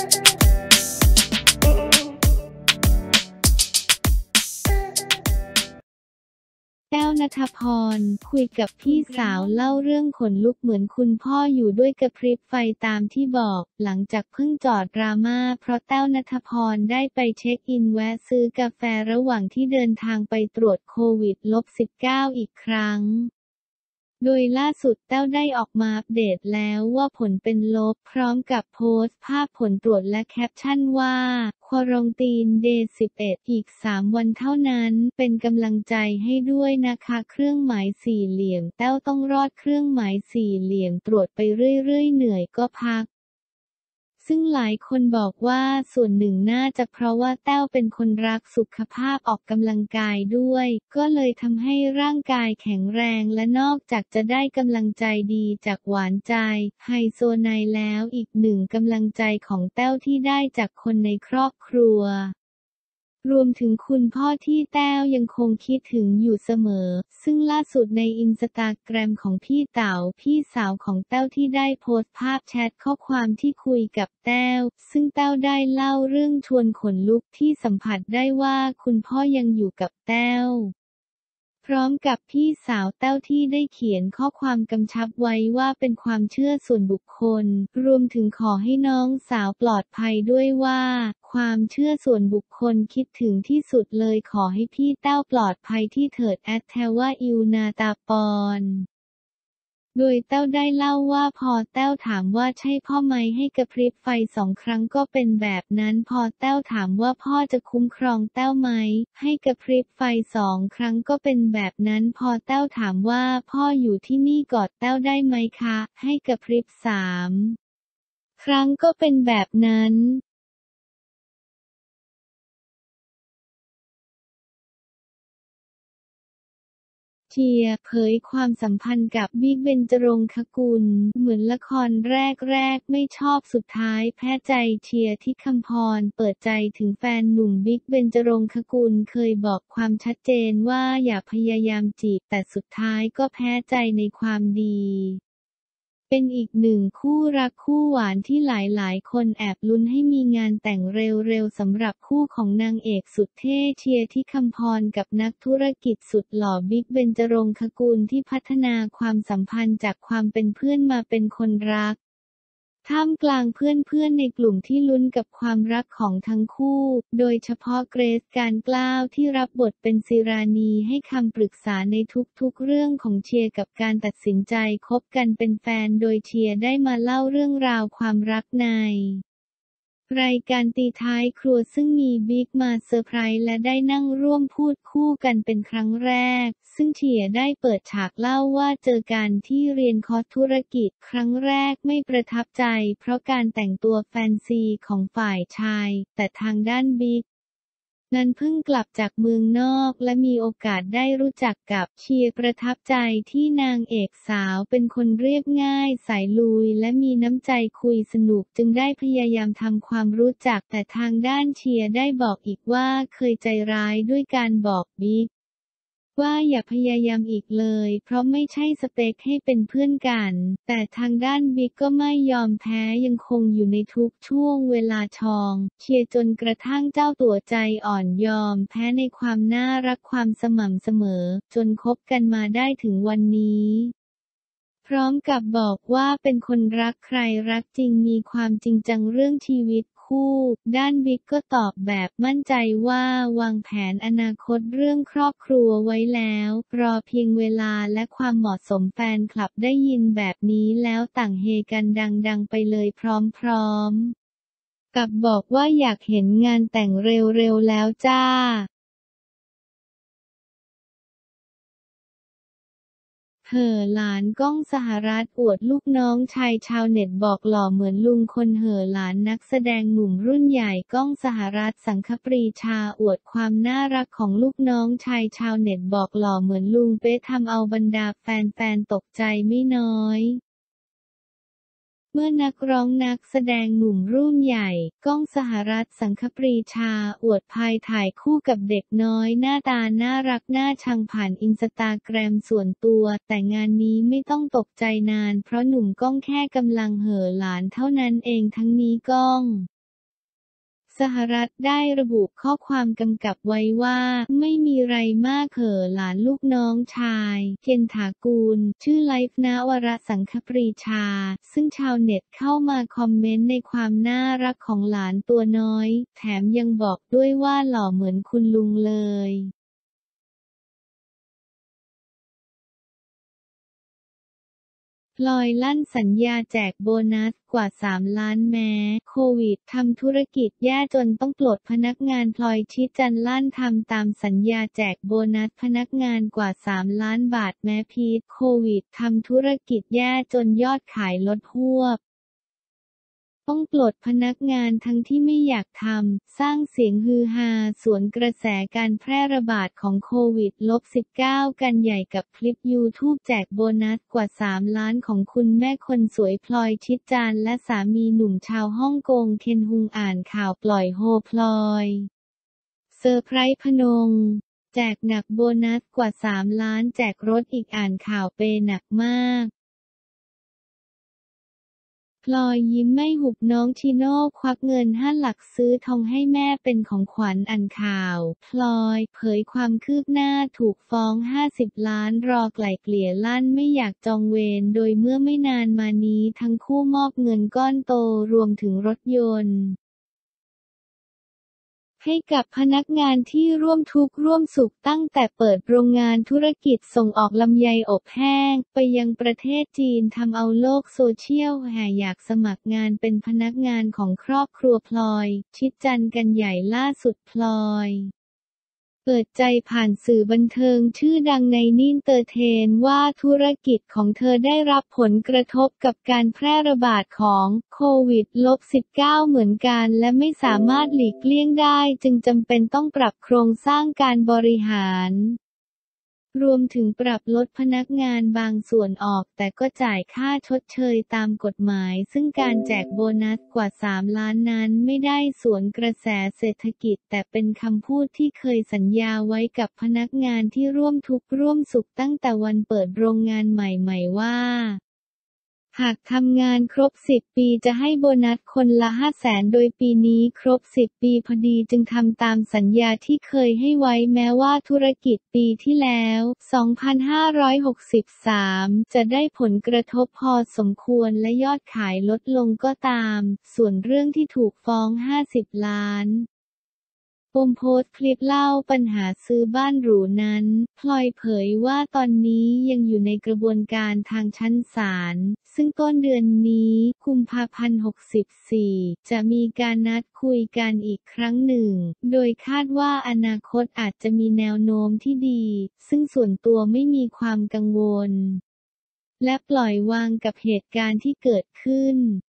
แต้ว ณฑพร คุยกับพี่สาวเล่าเรื่องขนลุกเหมือนคุณพ่ออยู่ด้วยกระพริบไฟตามที่บอก หลังจากเพิ่งจอดดราม่าเพราะแต้ว ณฑพรได้ไปเช็คอินแวะซื้อกาแฟระหว่างที่เดินทางไปตรวจโควิด-19 อีกครั้ง โดยล่าสุดแต้วได้ออกมาอัปเดตแล้วว่าผลเป็นลบพร้อมกับโพสต์ภาพผลตรวจและแคปชั่นว่าควอรันทีนเดย์ 11 อีก 3 วันเท่านั้นเป็นกำลังใจให้ด้วยนะคะเครื่องหมายสี่เหลี่ยมแต้วต้องรอดเครื่องหมายสี่เหลี่ยมตรวจไปเรื่อยๆเหนื่อยก็พักซึ่งหลายคนบอกว่าส่วนหนึ่งน่าจะเพราะว่าแต้วเป็นคนรักสุขภาพออกกำลังกายด้วยก็เลยทำให้ร่างกายแข็งแรงและนอกจากจะได้กำลังใจดีจากหวานใจไฮโซไนแล้วอีกหนึ่งกำลังใจของแต้วที่ได้จากคนในครอบครัวรวมถึงคุณพ่อที่แต้วยังคงคิดถึงอยู่เสมอซึ่งล่าสุดในอินสตาแกรมของพี่เต๋าพี่สาวของแต้วที่ได้โพสต์ภาพแชทข้อความที่คุยกับแต้วซึ่งแต้วได้เล่าเรื่องชวนขนลุกที่สัมผัสได้ว่าคุณพ่อยังอยู่กับแต้วพร้อมกับพี่สาวแต้วที่ได้เขียนข้อความกำชับไว้ว่าเป็นความเชื่อส่วนบุคคลรวมถึงขอให้น้องสาวปลอดภัยด้วยว่าความเชื่อส่วนบุคคลคิดถึงที่สุดเลยขอให้พี่แต้วปลอดภัยที่เถิดแทว่าอิวนาตาปอนโดยแต้วได้เล่าว่าพอแต้วถามว่าใช่พ่อไหมให้กระพริบไฟ2 ครั้งก็เป็นแบบนั้นพอแต้วถามว่าพ่อจะคุ้มครองแต้วไหมให้กระพริบไฟ2 ครั้งก็เป็นแบบนั้นพอแต้วถามว่าพ่ออยู่ที่นี่กอดแต้วได้ไหมคะให้กระพริบ3 ครั้งก็เป็นแบบนั้นเชียร์เผยความสัมพันธ์กับบิ๊กเบญจรงคกุลเหมือนละครแรกไม่ชอบสุดท้ายแพ้ใจเชียร์ที่คำพรเปิดใจถึงแฟนหนุ่มบิ๊กเบญจรงคกุลเคยบอกความชัดเจนว่าอย่าพยายามจีบแต่สุดท้ายก็แพ้ใจในความดีเป็นอีกหนึ่งคู่รักคู่หวานที่หลายๆคนแอบลุ้นให้มีงานแต่งเร็วๆสำหรับคู่ของนางเอกสุดเท่เชียร์ที่คำพรกับนักธุรกิจสุดหล่อบิ๊กเบญจรงคกุลที่พัฒนาความสัมพันธ์จากความเป็นเพื่อนมาเป็นคนรักท่ามกลางเพื่อนๆในกลุ่มที่ลุ้นกับความรักของทั้งคู่โดยเฉพาะเกรซ การกล้าวที่รับบทเป็นศิรานีให้คำปรึกษาในทุกๆเรื่องของเชียร์กับการตัดสินใจคบกันเป็นแฟนโดยเชียร์ได้มาเล่าเรื่องราวความรักในรายการตีท้ายครัวซึ่งมีบิ๊กมาเซอร์ไพรส์และได้นั่งร่วมพูดคู่กันเป็นครั้งแรกซึ่งเชียร์ได้เปิดฉากเล่าว่าเจอกันที่เรียนคอร์สธุรกิจครั้งแรกไม่ประทับใจเพราะการแต่งตัวแฟนซีของฝ่ายชายแต่ทางด้านบิ๊กนั้นเพิ่งกลับจากเมืองนอกและมีโอกาสได้รู้จักกับเชียร์ประทับใจที่นางเอกสาวเป็นคนเรียบง่ายสายลุยและมีน้ำใจคุยสนุกจึงได้พยายามทำความรู้จักแต่ทางด้านเชียร์ได้บอกอีกว่าเคยใจร้ายด้วยการบอกบิ๊กว่าอย่าพยายามอีกเลยเพราะไม่ใช่สเปคให้เป็นเพื่อนกันแต่ทางด้านบิ๊กก็ไม่ยอมแพ้ยังคงอยู่ในทุกช่วงเวลาชองเชียร์จนกระทั่งเจ้าตัวใจอ่อนยอมแพ้ในความน่ารักความสม่ำเสมอจนคบกันมาได้ถึงวันนี้พร้อมกับบอกว่าเป็นคนรักใครรักจริงมีความจริงจังเรื่องชีวิตคู่ด้านบิ๊กก็ตอบแบบมั่นใจว่าวางแผนอนาคตเรื่องครอบครัวไว้แล้วรอเพียงเวลาและความเหมาะสมแฟนคลับได้ยินแบบนี้แล้วต่างเฮกันดังๆไปเลยพร้อมๆกับบอกว่าอยากเห็นงานแต่งเร็วๆแล้วจ้าเห่อหลานก้องสหรัฐอวดลูกน้องชายชาวเน็ตบอกหล่อเหมือนลุงคนเห่อหลานนักแสดงหนุ่มรุ่นใหญ่ก้องสหรัฐสังคปรีชาอวดความน่ารักของลูกน้องชายชาวเน็ตบอกหล่อเหมือนลุงเป๊ะทำเอาบรรดาแฟนๆตกใจไม่น้อยเมื่อนักร้องนักแสดงหนุ่มรุ่นใหญ่ก้องสหรัฐสังคปรีชาอวดภายถ่ายคู่กับเด็กน้อยหน้าตาน่ารักน่าชังผ่านอินสตาแกรมส่วนตัวแต่งานนี้ไม่ต้องตกใจนานเพราะหนุ่มก้องแค่กำลังเห่อหลานเท่านั้นเองทั้งนี้ก้องสหรัฐได้ระบุข้อความกำกับไว้ว่าไม่มีไรมากเหอะหลานลูกน้องชายเคนถากูลชื่อไลฟ์ณวรสังคปรีชาซึ่งชาวเน็ตเข้ามาคอมเมนต์ในความน่ารักของหลานตัวน้อยแถมยังบอกด้วยว่าหล่อเหมือนคุณลุงเลยพลอยลั่นสัญญาแจกโบนัสกว่า3 ล้านแม้โควิดทำธุรกิจแย่จนต้องปลดพนักงานพลอยชิดจันทร์ลั่นทำตามสัญญาแจกโบนัสพนักงานกว่า3 ล้านบาทแม้พิษโควิดทำธุรกิจแย่จนยอดขายลดหวบต้องปลดพนักงานทั้งที่ไม่อยากทำสร้างเสียงฮือฮาสวนกระแสการแพร่ระบาดของโควิด-19 กันใหญ่กับคลิป YouTube แจกโบนัสกว่า3 ล้านของคุณแม่คนสวยพลอยชิดจันทร์และสามีหนุ่มชาวฮ่องกงเคนฮุงอ่านข่าวปล่อยโฮพลอยเซอร์ไพรส์พนงแจกหนักโบนัสกว่า3 ล้านแจกรถอีกอ่านข่าวเปหนักมากพลอยยิ้มไม่หุบน้องชิโน่ควักเงิน5 หลักซื้อทองให้แม่เป็นของขวัญอ่านข่าวพลอยเผยความคืบหน้าถูกฟ้อง50 ล้านรอไกล่เกลี่ยลั่นไม่อยากจองเวรโดยเมื่อไม่นานมานี้ทั้งคู่มอบเงินก้อนโตรวมถึงรถยนต์ให้กับพนักงานที่ร่วมทุกข์ร่วมสุขตั้งแต่เปิดโรงงานธุรกิจส่งออกลำไยอบแห้งไปยังประเทศจีนทำเอาโลกโซเชียลแห่อยากสมัครงานเป็นพนักงานของครอบครัวพลอยชิดจันทร์กันใหญ่ล่าสุดพลอยเปิดใจผ่านสื่อบันเทิงชื่อดังในนินเตอร์เทนว่าธุรกิจของเธอได้รับผลกระทบกับการแพร่ระบาดของโควิด-19 เหมือนกันและไม่สามารถหลีกเลี่ยงได้จึงจำเป็นต้องปรับโครงสร้างการบริหารรวมถึงปรับลดพนักงานบางส่วนออกแต่ก็จ่ายค่าชดเชยตามกฎหมายซึ่งการแจกโบนัสกว่า3 ล้านนั้นไม่ได้สวนกระแสเศรษฐกิจแต่เป็นคำพูดที่เคยสัญญาไว้กับพนักงานที่ร่วมทุกข์ร่วมสุขตั้งแต่วันเปิดโรงงานใหม่ๆว่าหากทำงานครบ10 ปีจะให้โบนัสคนละ500,000โดยปีนี้ครบ10 ปีพอดีจึงทำตามสัญญาที่เคยให้ไว้แม้ว่าธุรกิจปีที่แล้ว2563จะได้ผลกระทบพอสมควรและยอดขายลดลงก็ตามส่วนเรื่องที่ถูกฟ้อง50 ล้านปมโพสต์คลิปเล่าปัญหาซื้อบ้านหรูนั้นพลอยเผยว่าตอนนี้ยังอยู่ในกระบวนการทางชั้นศาลซึ่งต้นเดือนนี้กุมภาพันธ์64จะมีการนัดคุยกันอีกครั้งหนึ่งโดยคาดว่าอนาคตอาจจะมีแนวโน้มที่ดีซึ่งส่วนตัวไม่มีความกังวลและปล่อยวางกับเหตุการณ์ที่เกิดขึ้น